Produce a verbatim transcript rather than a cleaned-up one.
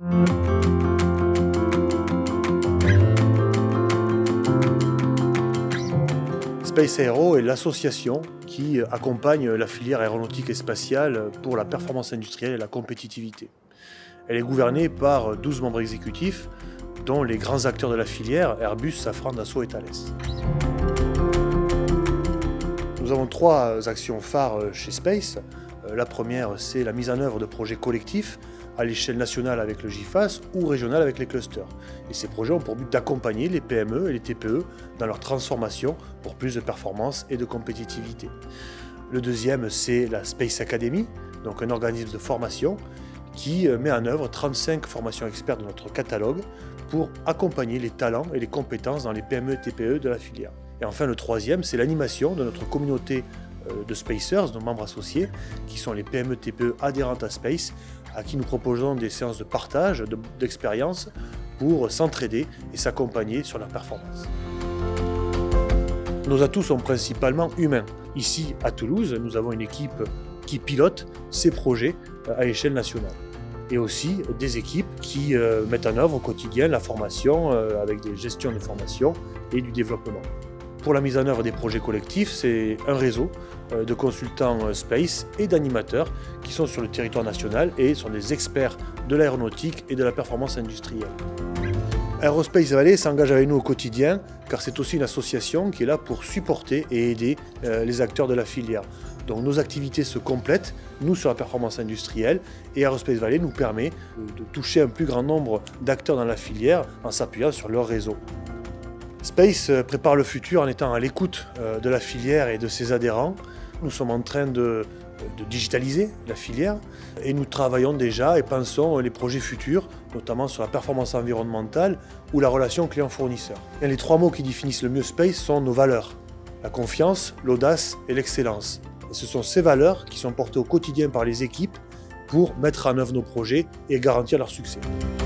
Space Aero est l'association qui accompagne la filière aéronautique et spatiale pour la performance industrielle et la compétitivité. Elle est gouvernée par douze membres exécutifs, dont les grands acteurs de la filière, Airbus, Safran, Dassault et Thales. Nous avons trois actions phares chez Space. La première, c'est la mise en œuvre de projets collectifs à l'échelle nationale avec le GIFAS ou régionale avec les clusters. Et ces projets ont pour but d'accompagner les P M E et les T P E dans leur transformation pour plus de performance et de compétitivité. Le deuxième, c'est la Space Academy, donc un organisme de formation qui met en œuvre trente-cinq formations experts de notre catalogue pour accompagner les talents et les compétences dans les P M E et T P E de la filière. Et enfin, le troisième, c'est l'animation de notre communauté de Spacers, nos membres associés, qui sont les P M E T P E adhérentes à Space, à qui nous proposons des séances de partage, d'expérience, pour s'entraider et s'accompagner sur leur performance. Nos atouts sont principalement humains. Ici, à Toulouse, nous avons une équipe qui pilote ces projets à l'échelle nationale. Et aussi des équipes qui euh, mettent en œuvre au quotidien la formation euh, avec des gestions de formation et du développement. Pour la mise en œuvre des projets collectifs, c'est un réseau euh, de consultants euh, Space et d'animateurs qui sont sur le territoire national et sont des experts de l'aéronautique et de la performance industrielle. Aerospace Valley s'engage avec nous au quotidien car c'est aussi une association qui est là pour supporter et aider euh, les acteurs de la filière. Donc nos activités se complètent, nous sur la performance industrielle, et Aerospace Valley nous permet de toucher un plus grand nombre d'acteurs dans la filière en s'appuyant sur leur réseau. Space prépare le futur en étant à l'écoute de la filière et de ses adhérents. Nous sommes en train de, de digitaliser la filière et nous travaillons déjà et pensons les projets futurs, notamment sur la performance environnementale ou la relation client-fournisseur. Les trois mots qui définissent le mieux Space sont nos valeurs: la confiance, l'audace et l'excellence. Et ce sont ces valeurs qui sont portées au quotidien par les équipes pour mettre en œuvre nos projets et garantir leur succès.